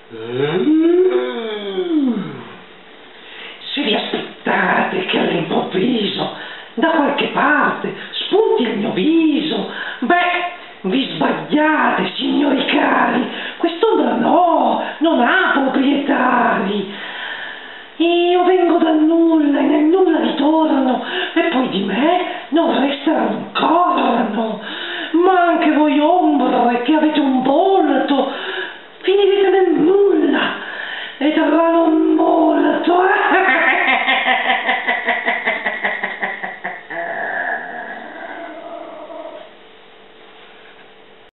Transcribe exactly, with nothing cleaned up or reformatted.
Se vi aspettate che all'improvviso da qualche parte spunti il mio viso, beh, vi sbagliate, signori cari, quest'ombra no, non ha proprietari. Io vengo dal nulla e nel nulla ritorno, e poi di me non resta un corno, ma anche voi ombre